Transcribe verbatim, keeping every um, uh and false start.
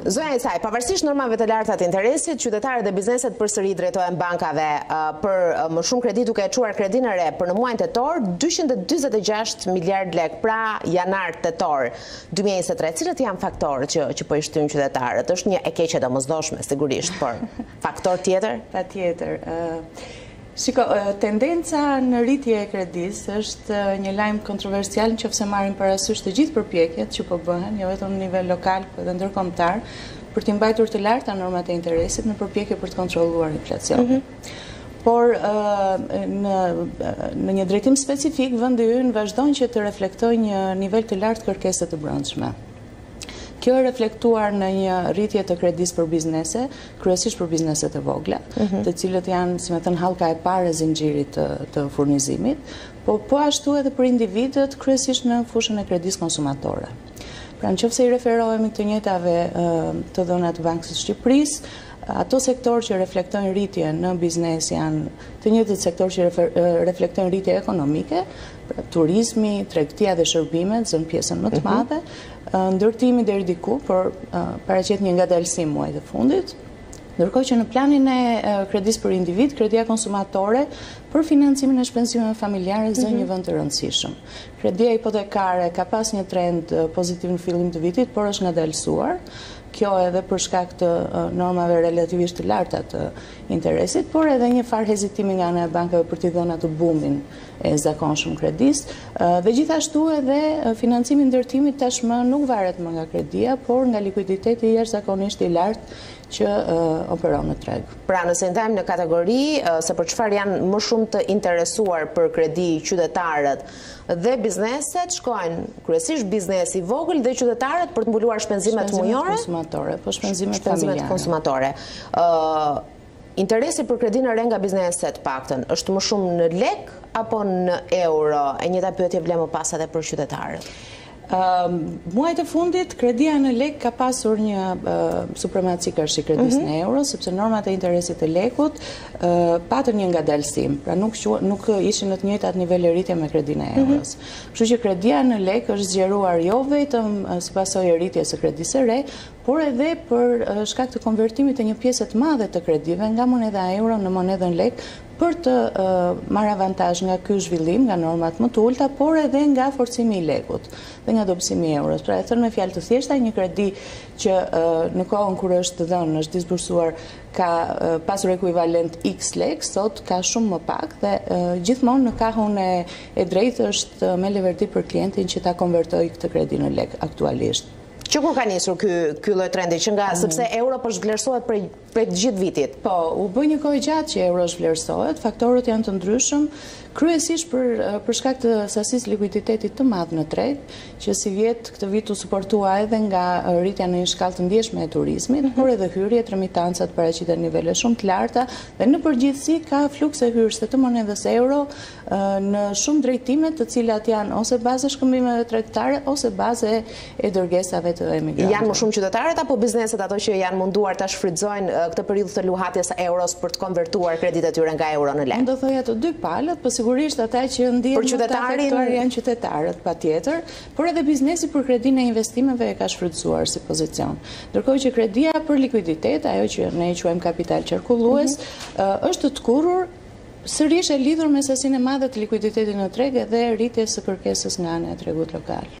Zonja Isaj, pavarësisht normave të larta të interesit, qytetarët dhe bizneset përsëri drejtohen bankave për më shumë kredi, duke e çuar kredin e re për në muajin tetor dyqind e dyzet e gjashtë miliard lek, pra janar tetor dy mijë e njëzet e tre. Cilët janë faktorët që që po i shtyn qytetarët? Është një e keqe domosdoshme sigurisht, por faktor tjetër? Patjetër. Shiko, tendenca në rritje e kredis është një lajm kontroversial nëse marrim parasysh të gjithë përpjekjet që po bëhen, jo vetëm në nivel lokal, por edhe ndërkombëtar, për të mbajtur të larta normat e interesit në përpjekje për të kontrolluar inflacionin. Mm-hmm. Por në, në një drejtim specifik, vendi ynë vazhdon që të reflektojë një nivel të lartë kërkese të brendshme. Kjo e reflektuar në një rritje të kredis për biznese, kryesisht për bizneset e vogla, mm-hmm. të cilët janë, si me thënë, hallka e parë e zinxhirit të, të furnizimit, po po ashtu edhe për individët, kryesisht në fushën e kredis konsumatore. Pra nëse i referohemi të njëjtave të dhënat të Bankës së Shqipërisë, ato sektor që reflektojnë rritje në biznes janë të njëjtët sektor që reflektojnë rritje ekonomike, pra turizmi, tregtia dhe shërbimet zën pjesën më të madhe, ndërtimi deri diku, por paraqet një ngadalësim muajit të fundit. Ndërkohë që në planin e kredis për individ, kredia konsumatore për financimin e shpenzimeve familjare zën një vend të rëndësishëm. Kredia hipotekare ka pas një trend pozitiv në fillim të vitit, por është ngadalësuar. Kjo edhe për shkak të normave relativisht të larta të interesit, por edhe një farë hezitimi nga ana e bankave për t'i dhënë atë bumin e zakonshëm kredis, dhe gjithashtu edhe financimi i ndërtimit tashmë nuk varet më nga kredia, por nga likuiditeti i jashtëzakonisht i lartë që uh, operon në treg. Pra nëse ndajmë në kategori uh, se për çfarë janë më shumë të interesuar për kredi qytetarët dhe bizneset, shkojnë kryesisht biznesi i vogël dhe qytetarët për të mbuluar shpenzimet mujore, konsumatore, po shpenzimet, shpenzimet familjare. konsumatore. Uh, interesi për kredinë e re nga bizneset paktën është më shumë në lek apo në euro? E njëjta pyetje vlen më pas edhe për qytetarët. Uh, muajt e fundit, kredia në lek ka pasur një uh, supremaci kërshi kredis mm -hmm. në euro, sepse normat e interesit të lekut uh, patën një ngadalësim, pra nuk, nuk ishin në të njëjtat nivele rritje me kredin e euros. Mm -hmm. Kështu që kredia në lek është zgjeruar jo vetëm uh, si pasojë e rritjes së kredisë së re, por edhe për uh, shkak të konvertimit të një pjesë të madhe të kredive nga monedha euro në monedhën lek, për të uh, marrë avantazh nga ky zhvillim, nga normat më të ulta, por edhe nga forcimi i lekut dhe nga dobësimi i euros. Pra e thënë me fjalë të thjeshta, një kredi që uh, në kohën kur është dhënë, është disbursuar, ka uh, pasur ekuivalent X lek, sot ka shumë më pak dhe uh, gjithmonë në kahun e, e drejtë është uh, me leverti për klientin që ta konvertojë këtë kredi në lek aktualisht. Që kur ka nisur ky ky lloj trendi që nga mm. sepse euro po zhvlerësohet prej prej gjithë vitit? Po, u bë një kohë gjatë që euro zhvlerësohet, faktorët janë të ndryshëm, kryesisht për për shkak të sasisë likuiditetit të madh në treg, që si vjet këtë vit u suportua edhe nga rritja në një shkallë të ndjeshme e turizmit, mm -hmm. por edhe hyrjet, remitancat paraqiten nivele shumë të larta dhe në përgjithësi ka flukse hyrëse të monedhës euro në shumë drejtime, të cilat janë ose bazë shkëmbimeve tregtare ose bazë e dërgesave të emigrantëve. Janë më shumë qytetarët apo bizneset ato që janë munduar ta shfrytëzojnë këtë periudhë të luhatjes së euros për të konvertuar kreditë e tyre nga euro në lek? Unë do thoja të dy palët, po sigurisht ata që ndihen për qytetarin janë qytetarët patjetër, por edhe biznesi për kredinë e investimeve e ka shfrytëzuar si pozicion. Ndërkohë që kredia për likuiditet, ajo që ne e quajmë kapital qarkullues, mm -hmm. është të kurrur sërish e lidhur me sasinë e madhe të likuiditetit në treg dhe rritjes së kërkesës nga ana e tregut lokal.